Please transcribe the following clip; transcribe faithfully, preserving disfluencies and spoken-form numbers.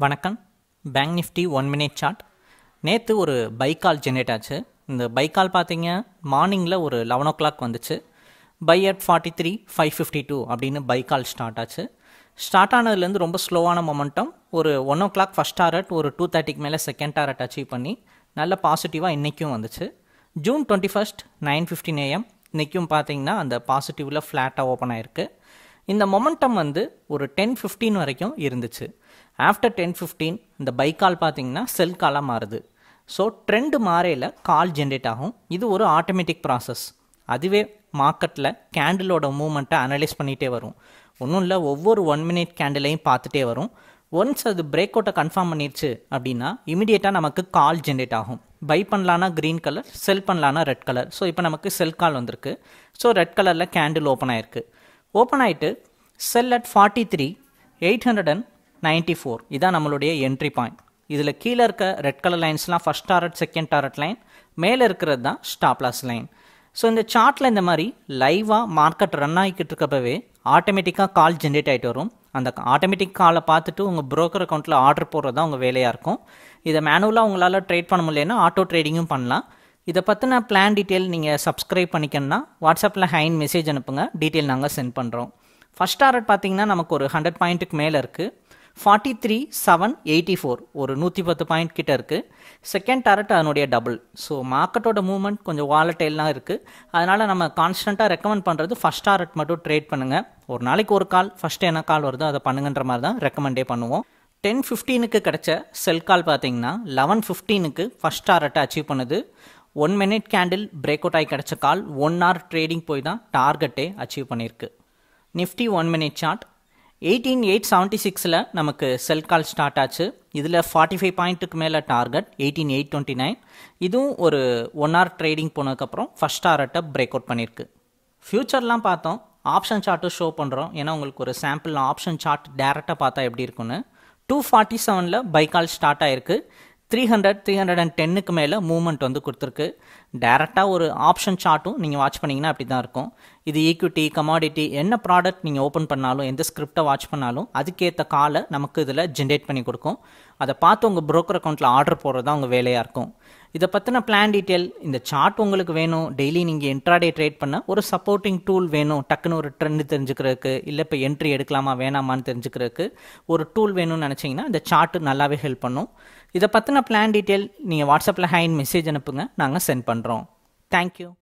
வணக்கம். Bank nifty one minute chart. நேற்று ஒரு பை கால் ஜென்ரேட் ஆச்சு. இந்த பை கால் பார்த்தீங்க மார்னிங்கில் ஒரு லெவன் ஓ கிளாக் வந்துச்சு. Buy at forty three five fifty two அப்படின்னு பை கால் ஸ்டார்ட் ஆச்சு. ஸ்டார்ட் ஆனதுலேருந்து ரொம்ப ஸ்லோவான மொமெண்டம். ஒரு one o'clock first target, ஒரு டூ தேர்ட்டிக்கு மேலே செகண்ட் டாரட் அச்சீவ் பண்ணி நல்ல பாசிட்டிவாக இன்றைக்கும் வந்துச்சு. June twenty first nine fifteen AM இன்றைக்கும் பார்த்தீங்கன்னா அந்த பாசிட்டிவில் ஃப்ளாட்டாக ஓப்பன் ஆகிருக்கு. இந்த மொமெண்டம் வந்து ஒரு டென் ஃபிஃப்டீன் வரைக்கும் இருந்துச்சு. ஆஃப்டர் டென் ஃபிஃப்டீன் இந்த பை கால் பார்த்தீங்கன்னா செல் காலாக மாறுது. ஸோ ட்ரெண்டு மாறையில் கால் ஜென்ரேட் ஆகும். இது ஒரு ஆட்டோமேட்டிக் ப்ராசஸ். அதுவே மார்க்கெட்டில் கேண்டிலோட மூவ்மெண்ட்டை அனலைஸ் பண்ணிகிட்டே வரும். ஒன்றும் இல்லை, ஒவ்வொரு ஒன் மினிட் கேண்டிலையும் பார்த்துட்டே வரும். ஒன்ஸ் அது பிரேக் அவுட்டை கன்ஃபார்ம் பண்ணிடுச்சு அப்படின்னா இமீடியட்டாக நமக்கு கால் ஜென்ரேட் ஆகும். பை பண்ணலான்னா க்ரீன் கலர், செல் பண்ணலான்னா ரெட் கலர். ஸோ இப்போ நமக்கு செல் கால் வந்திருக்கு. ஸோ ரெட் கலரில் கேண்டில் ஓப்பன் ஆகிருக்கு. ஓப்பன் ஆகிட்டு sell at forty three eight hundred and ninety four இதான் நம்மளுடைய என்ட்ரி பாயிண்ட். இதில் கீழே இருக்க ரெட் கலர் லைன்ஸ்லாம் first target, second target line, மேலே இருக்கிறது தான் ஸ்டாப் லாஸ் லைன். ஸோ இந்த சார்ட்டில் இந்த மாதிரி லைவாக மார்க்கெட் ரன் ஆகிக்கிட்டு இருக்கப்பவே ஆட்டோமேட்டிக்காக கால் ஜென்ரேட் ஆகிட்டு வரும். அந்த ஆட்டோமேட்டிக் காலை பார்த்துட்டு உங்கள் ப்ரோக்கர் அக்கௌண்ட்டில் ஆர்டர் போடுறது தான் உங்கள் வேலையாக இருக்கும். இதை மேனுவலாக உங்களால் ட்ரேட் பண்ண முடியலன்னா ஆட்டோ ட்ரேடிங்கும் பண்ணலாம். இதை பற்றின பிளான் டீட்டெயில் நீங்கள் சப்ஸ்கிரைப் பண்ணிக்கணுன்னா வாட்ஸ்அப்பில் ஹைன் மெசேஜ் அனுப்புங்க, டீட்டெயில் நாங்கள் சென்ட் பண்ணுறோம். ஃபஸ்ட் டாரட் பார்த்தீங்கன்னா நமக்கு ஒரு ஹண்ட்ரட் பாயிண்ட்டுக்கு மேலே இருக்குது. Forty three seven eighty four ஒரு நூற்றி பத்து பாயிண்ட் கிட்ட இருக்குது. செகண்ட் டாரட் அதனுடைய டபுள். ஸோ மார்க்கெட்டோட மூவ்மெண்ட் கொஞ்சம் வாலட்டைல்லாம் இருக்குது. அதனால் நம்ம கான்ஸ்டண்ட்டாக ரெக்கமெண்ட் பண்ணுறது ஃபஸ்ட் டாரட் மட்டும் ட்ரேட் பண்ணுங்கள். ஒரு நாளைக்கு ஒரு கால், ஃபஸ்ட்டு என்ன கால் வருதோ அதை பண்ணுங்கன்ற மாதிரி தான் ரெக்கமெண்டே பண்ணுவோம். டென் ஃபிஃப்டீனுக்கு கிடச்ச செல் கால் பார்த்தீங்கன்னா லெவன் ஃபிஃப்டீனுக்கு ஃபஸ்ட் டாரட்டை அச்சீவ் பண்ணுது. One minute candle break out ஆகி கிடச்ச கால் ஒன் ஹவர் ட்ரேடிங் போய் தான் டார்கெட்டே அச்சீவ் பண்ணியிருக்கு. Nifty one minute chart eighteen eight seventy சிக்ஸில் நமக்கு செல் கால் ஸ்டார்ட் ஆச்சு. இதில் ஃபார்ட்டி ஃபைவ் பாயிண்ட்டுக்கு மேலே target eighteen eight twenty nine. இதுவும் ஒரு ஒன் ஹவர் ட்ரேடிங் போனதுக்கப்புறம் ஃபஸ்ட் டாரட்டை பிரேக் அவுட் பண்ணியிருக்கு. ஃப்யூச்சர்லாம் பார்த்தோம், ஆப்ஷன் சார்ட்டும் ஷோ பண்ணுறோம். ஏன்னா உங்களுக்கு ஒரு சாம்பிள் ஆப்ஷன் சார்ட் டேரெக்டாக பார்த்தா எப்படி இருக்குன்னு. டூ ஃபார்ட்டி செவனில் பை கால் ஸ்டார்ட் ஆகிருக்கு. Three hundred three hundred and டென்னுக்கு மேலே மூவ்மெண்ட் வந்து கொடுத்துருக்கு. டேரெக்டாக ஒரு ஆப்ஷன் சார்ட்டும் நீங்கள் வாட்ச் பண்ணிங்கன்னா அப்படி தான் இருக்கும். இது ஈக்விட்டி, கமாடிட்டி, என்ன ப்ராடக்ட் நீங்கள் ஓப்பன் பண்ணாலும், எந்த ஸ்கிரிப்டை வாட்ச் பண்ணாலும் அதுக்கேற்ற காலை நமக்கு இதில் ஜென்ரேட் பண்ணி கொடுக்கும். அதை பார்த்து உங்கள் ப்ரோக்கர் அக்கௌண்ட்டில் ஆர்டர் போடுறது தான் உங்கள் வேலையாக இருக்கும். இதை பற்றின பிளான் டீட்டெயில், இந்த சார்ட் உங்களுக்கு வேணும், டெய்லி நீங்கள் இன்ட்ராடே ட்ரேட் பண்ண ஒரு சப்போர்ட்டிங் டூல் வேணும், டக்குன்னு ஒரு ட்ரெண்ட் தெரிஞ்சுக்கிறதுக்கு, இல்லை இப்போ என்ட்ரி எடுக்கலாமா வேணாமான்னு தெரிஞ்சுக்கிறதுக்கு ஒரு டூல் வேணும்னு நினச்சிங்கன்னா இந்த சார்ட்டு நல்லாவே ஹெல்ப் பண்ணும். இதை பற்றின பிளான் டீட்டெயில் நீங்கள் வாட்ஸ்அப்பில் ஹைன் மெசேஜ் அனுப்புங்க, நாங்கள் சென்ட் பண்ணுறோம். தேங்க்யூ.